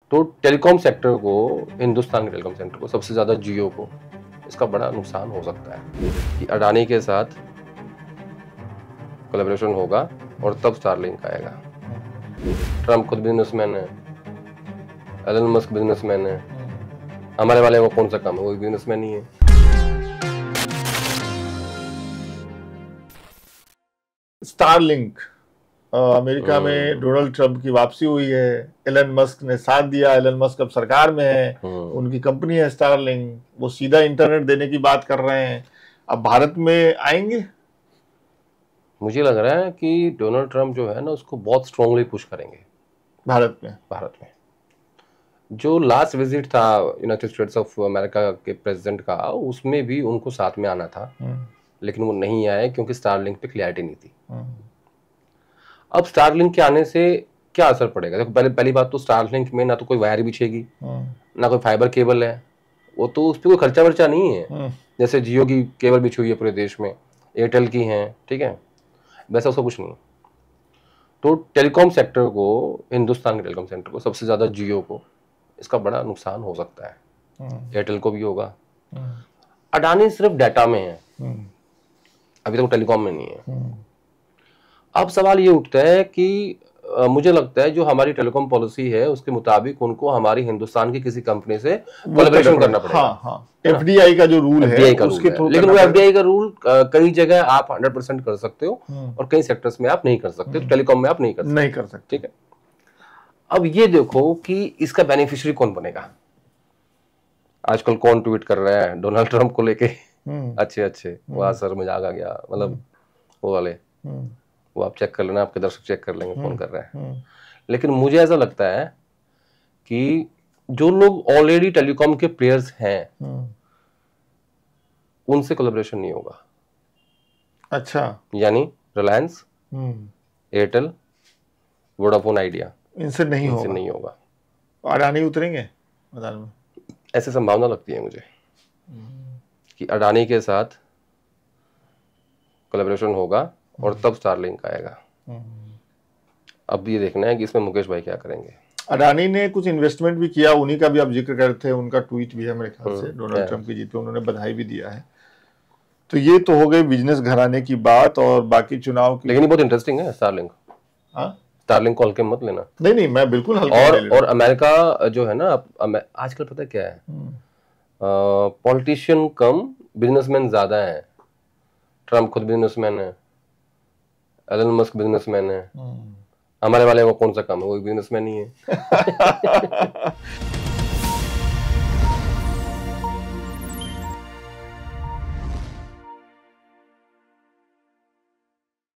तो telecom sector को, हिंदुस्तान के टेलीकॉम सेक्टर को, सबसे ज़्यादा जियो को इसका बड़ा नुकसान हो सकता है कि अडानी के साथ कोलैबोरेशन होगा और तब स्टारलिंक आएगा। ट्रम्प खुद बिजनेसमैन है, एलन मस्क बिजनेसमैन है, हमारे वाले को कौन सा काम है, वो बिजनेसमैन ही है। स्टारलिंक अमेरिका में डोनाल्ड ट्रंप की वापसी हुई है। एलन मस्क ने साथ दिया। एलन मस्क अब सरकार में है, उनकी कंपनी है स्टारलिंक। वो सीधा इंटरनेट देने की बात कर रहे हैं। अब भारत में आएंगे। मुझे लग रहा है कि डोनाल्ड ट्रंप जो है ना, उसको बहुत स्ट्रांगली पुश करेंगे भारत में। जो लास्ट विजिट था यूनाइटेड स्टेट्स ऑफ अमेरिका के प्रेसिडेंट का, उसमें भी उनको साथ में आना था, लेकिन वो नहीं आए क्योंकि स्टारलिंक पे क्लैरिटी नहीं थी। अब स्टारलिंक के आने से क्या असर पड़ेगा? देखो, पहली बात तो स्टारलिंक में ना तो कोई वायर बिछेगी, ना कोई फाइबर केबल है, वो तो उस पर कोई खर्चा वर्चा नहीं है। जैसे जियो की केबल बिछी हुई है पूरे देश में, एयरटेल की है, ठीक है, वैसा उसका कुछ नहीं। तो टेलीकॉम सेक्टर को, हिंदुस्तान के टेलीकॉम सेक्टर को, सबसे ज़्यादा जियो को इसका बड़ा नुकसान हो सकता है। एयरटेल को भी होगा। अडानी सिर्फ डाटा में है, अभी तक टेलीकॉम में नहीं है। अब सवाल ये उठता है कि मुझे लगता है जो हमारी टेलीकॉम पॉलिसी है उसके मुताबिक उनको हमारी हिंदुस्तान की किसी कंपनी से कोलैबोरेशन करना पड़ेगा। हाँ। एफडीआई का जो रूल है उसके थ्रू, लेकिन वो एफडीआई का रूल कई जगह आप 100% कर सकते हो और कई सेक्टर्स में आप नहीं कर सकते। तो टेलीकॉम में आप नहीं कर सकते। ठीक है। अब ये देखो कि इसका बेनिफिशियरी कौन बनेगा। आजकल कौन ट्वीट कर रहा है डोनाल्ड ट्रंप को लेके, अच्छे वहां सर मजाक आ गया, मतलब वो वाले, वो आप चेक कर लेना, आपके दर्शक चेक कर लेंगे कौन कर रहा है। लेकिन मुझे ऐसा लगता है कि जो लोग ऑलरेडी टेलीकॉम के प्लेयर्स हैं उनसे कोलैबोरेशन नहीं होगा। अच्छा। यानी रिलायंस, एयरटेल, वोडाफोन आइडिया, इनसे नहीं होगा। अडानी उतरेंगे मैदान में, ऐसी संभावना लगती है मुझे कि अडानी के साथ कोलैबोरेशन होगा और तब स्टारलिंक आएगा। अब ये देखना है कि इसमें मुकेश भाई क्या करेंगे। अडानी ने कुछ इन्वेस्टमेंट भी किया, उन्हीं का भी आप जिक्र करते हैं, उनका ट्वीट भी है मेरे ख्याल से, डोनाल्ड ट्रंप की जीत पे उन्होंने बधाई भी दिया है। तो ये तो हो गई बिजनेस घराने की बात, और बाकी चुनाव की। लेकिन ये बहुत इंटरेस्टिंग है स्टारलिंक। स्टारलिंक को हल्के मत लेना। नहीं, मैं बिल्कुल हल्के और अमेरिका जो है ना, आजकल पता है क्या है, पॉलिटिशियन कम, बिजनेसमैन ज्यादा है। ट्रम्प खुद बिजनेसमैन है, एलन मस्क बिजनेसमैन है, हमारे वाले को कौन सा काम है, वो बिजनेसमैन ही है।